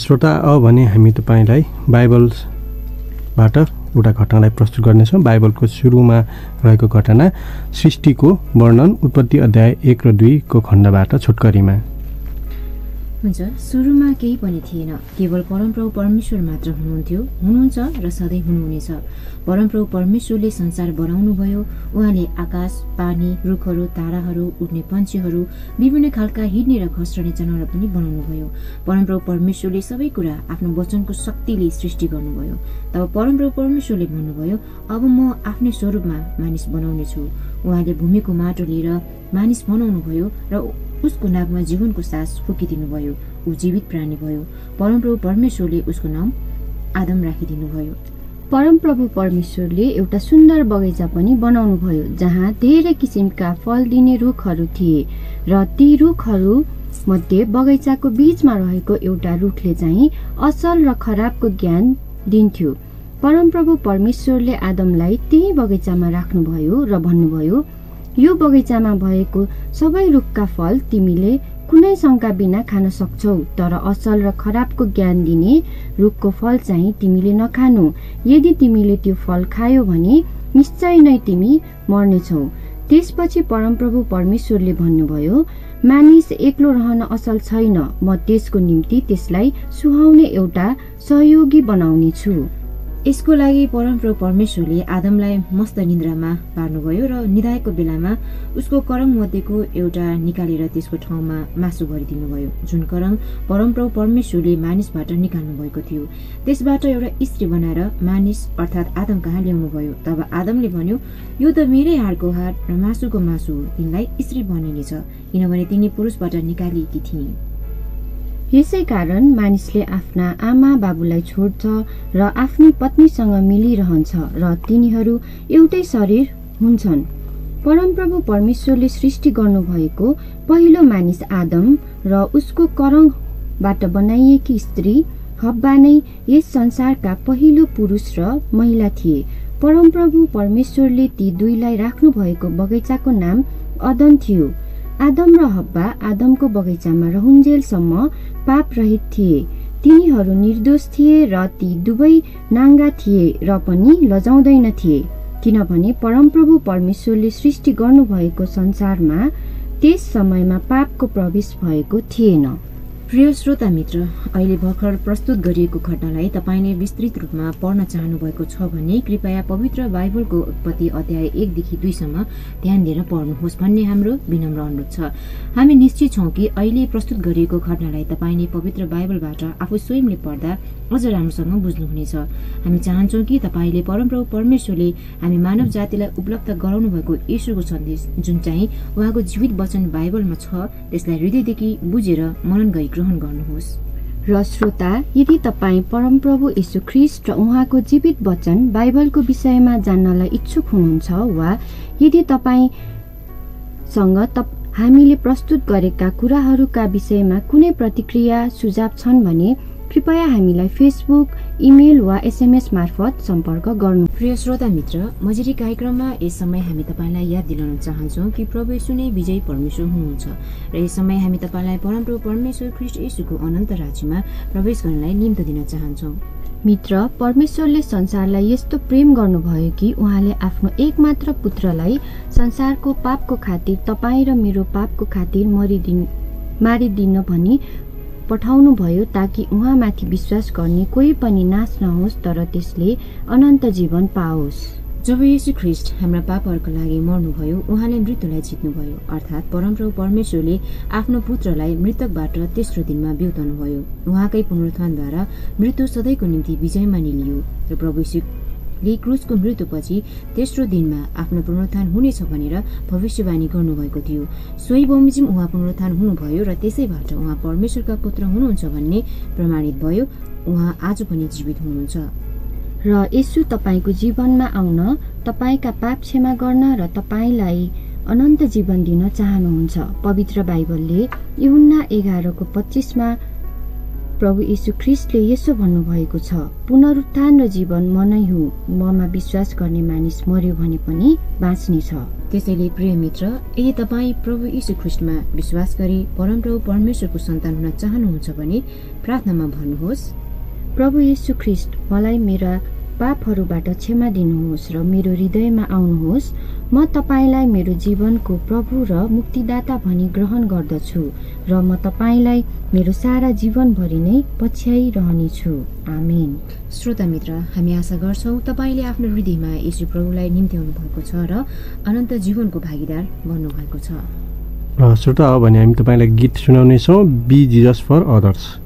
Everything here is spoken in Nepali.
श्रोता, अब भने हामी तपाईलाई बाइबलबाट एउटा घटनालाई प्रस्तुत गर्नेछौँ। बाइबलको सुरुमा रहेको घटना सृष्टिको वर्णन उत्पत्ति अध्याय 1 र 2 को खण्डबाट छोटकरीमा। हुन्छ। सुरुमा केही पनि थिएन, केवल परमप्रभु परमेश्वर मात्र हुनुहुन्थ्यो, हुनुहुन्छ र सधैँ हुनुहुनेछ। परमप्रभु परमेश्वरले संसार बनाउनुभयो। उहाँले आकाश, पानी, रुखहरू, ताराहरू, उड्ने पन्छीहरू, विभिन्न खालका हिँड्ने र घस्रने जनावर पनि बनाउनुभयो। परमप्रभु परमेश्वरले सबै कुरा आफ्नो वचनको शक्तिले सृष्टि गर्नुभयो। तब परमप्रभु परमेश्वरले भन्नुभयो, अब म आफ्नै स्वरूपमा मानिस बनाउनेछु। उहाँले भूमिको माटो लिएर मानिस बनाउनुभयो र उसको नाकमा जीवनको सास फुकिदिनुभयो। ऊ जीवित प्राणी भयो। परमप्रभु परमेश्वरले उसको नाम आदम राखिदिनुभयो। परमप्रभु परमेश्वरले एउटा सुन्दर बगैँचा पनि बनाउनुभयो, जहाँ धेरै किसिमका फल दिने रुखहरू थिए र ती रुखहरू मध्ये बगैँचाको बीचमा रहेको एउटा रुखले चाहिँ असल र खराबको ज्ञान दिन्थ्यो। परमप्रभु परमेश्वरले आदमलाई त्यही बगैँचामा राख्नुभयो र भन्नुभयो, यो बगैँचामा भएको सबै रुखका फल तिमीले कुनै शंका बिना खान सक्छौ, तर असल र खराबको ज्ञान दिने रुखको फल चाहिँ तिमीले नखानु। यदि तिमीले त्यो फल खायो भने निश्चय नै तिमी मर्नेछौ। त्यसपछि परमप्रभु परमेश्वरले भन्नुभयो, मानिस एक्लो रहन असल छैन, म त्यसको निम्ति त्यसलाई सुहाउने एउटा सहयोगी बनाउने छु। यसको लागि परमप्रभु परमेश्वरले आदमलाई मस्त निद्रामा पार्नुभयो र निदाएको बेलामा उसको करङ मध्येको एउटा निकालेर त्यसको ठाउँमा मासु भरिदिनुभयो, जुन करङ परमप्रभु परमेश्वरले मानिसबाट निकाल्नु भएको थियो। त्यसबाट एउटा स्त्री बनाएर मानिस अर्थात् आदम कहाँ ल्याउनुभयो। तब आदमले भन्यो, यो त मेरै हाडको हाड र मासुको मासु हो, तिनलाई स्त्री भनिनेछ, किनभने तिनी पुरुषबाट निकालिएकी थिइन्। यसै कारण मानिसले आफ्ना आमा बाबुलाई छोड्छ र आफ्नी पत्नीसँग मिलिरहन्छ र तिनीहरू एउटै शरीर हुन्छन्। परमप्रभु परमेश्वरले सृष्टि गर्नुभएको पहिलो मानिस आदम र उसको करङबाट बनाइएकी स्त्री हब्बा नै यस संसारका पहिलो पुरुष र महिला थिए। परमप्रभु परमेश्वरले ती दुईलाई राख्नु भएको बगैँचाको नाम अदन थियो। आदम र हब्बा आदमको बगैँचामा रहुन्जेलसम्म पाप रहित थिए। तिनीहरू निर्दोष थिए र ती दुवै नाङ्गा थिए र पनि लजाउँदैन थिए, किनभने परमप्रभु परमेश्वरले सृष्टि गर्नुभएको संसारमा त्यस समयमा पापको प्रवेश भएको थिएन। प्रिय श्रोता मित्र, अहिले भर्खर प्रस्तुत गरिएको घटनालाई तपाईले विस्तृत रूपमा पढ्न चाहनु भएको छ भने कृपया पवित्र बाइबलको उत्पत्ति अध्याय 1 देखि 2 सम्म ध्यान दिएर पढ्नुहोस् भन्ने हाम्रो विनम्र अनुरोध छ। हामी निश्चित छौं कि अहिले प्रस्तुत गरिएको घटनालाई तपाईले पवित्र बाइबलबाट आफू स्वयंले पढ्दा अझ राम्रोसँग बुझ्नुहुनेछ। हामी चाहन्छौं कि तपाईले परमप्रभु परमेश्वरले हामी मानव जातिलाई उपलब्ध गराउनु भएको येशूको सन्देश, जुन चाहिँ उहाँको जीवित वचन बाइबलमा छ, त्यसलाई हृदयदेखि बुझेर मनन गरी ग्रहण गर्नुहोस्। र श्रोता, यदि तपाईँ परमप्रभु येशू ख्रीष्ट र उहाँको जीवित वचन बाइबलको विषयमा जान्नलाई इच्छुक हुनुहुन्छ वा यदि तपाईसँग हामीले प्रस्तुत गरेका कुराहरूका विषयमा कुनै प्रतिक्रिया सुझाव छन् भने कृपया हामीलाई फेसबुक, इमेल वा एसएमएस मार्फत सम्पर्क गर्नु। प्रिय श्रोता मित्र, मजेरी कार्यक्रममा यस समय हामी तपाईलाई याद दिलाउन चाहन्छौँ कि प्रभु येशू नै विजयी परमेश्वर हुनुहुन्छ र यस समय हामी तपाईलाई परमप्रभु परमेश्वर ख्रीष्ट येशूको अनन्त राज्यमा प्रवेश गर्नलाई निम्तो दिन चाहन्छौँ। मित्र, परमेश्वरले संसारलाई यस्तो प्रेम गर्नुभयो कि उहाँले आफ्नो एकमात्र पुत्रलाई संसारको पापको खातिर, तपाईँ र मेरो पापको खातिर मारिदिन भनी पठाउनु भयो, ताकि उहाँमाथि विश्वास गर्ने कोही पनि नाश नहोस् तर त्यसले अनन्त जीवन पाओस्। जब येशू ख्रीष्ट हाम्रा पापहरूको लागि मर्नुभयो, उहाँले मृत्युलाई जित्नुभयो, अर्थात् परमप्रभु परमेश्वरले आफ्नो पुत्रलाई मृतकबाट तेस्रो दिनमा बिउताउनुभयो। उहाँकै पुनरुत्थानद्वारा मृत्यु सधैँको निम्ति विजयमा निलियो र प्रभु येशूले क्रुसको मृत्युपछि तेस्रो दिनमा आफ्नो पुनरुत्थान हुनेछ भनेर भविष्यवाणी गर्नुभएको थियो। सोही बमोजिम उहाँ पुनरुत्थान हुनुभयो र त्यसैबाट उहाँ परमेश्वरका पुत्र हुनुहुन्छ भन्ने प्रमाणित भयो। उहाँ आज पनि जीवित हुनुहुन्छ र येशू तपाईको जीवनमा आउन, तपाईका पाप क्षमा गर्न र तपाईलाई अनन्त जीवन दिन चाहनुहुन्छ। पवित्र बाइबलले यूहन्ना 11:25 मा प्रभु येशू ख्रिस्टले यसो भन्नुभएको छ, पुनरुत्थान र जीवन म नै हुँ, ममा विश्वास गर्ने मानिस मर्यो भने पनि बाँच्नेछ। त्यसैले प्रिय मित्र, यदि तपाईँ प्रभु यीशु ख्रिस्टमा विश्वास गरी परमप्रभु परमेश्वरको सन्तान हुन चाहनुहुन्छ भने प्रार्थनामा भन्नुहोस्, प्रभु येशू ख्रिस्ट, मलाई मेरा पापहरूबाट क्षमा दिनुहोस् र मेरो हृदयमा आउनुहोस्। म तपाईँलाई मेरो जीवनको प्रभु र मुक्तिदाता भनी ग्रहण गर्दछु र म तपाईँलाई मेरो सारा जीवनभरि नै पछ्याइरहनेछु। आमेन। श्रोता मित्र, हामी आशा गर्छौँ तपाईँले आफ्नो हृदयमा येशू प्रभुलाई निम्त्याउनु भएको छ र अनन्त जीवनको भागीदार बन्नुभएको छ। श्रोता, अब भने हामी तपाईँलाई गीत सुनाउनेछौँ, बी जिजस फर अदर्स।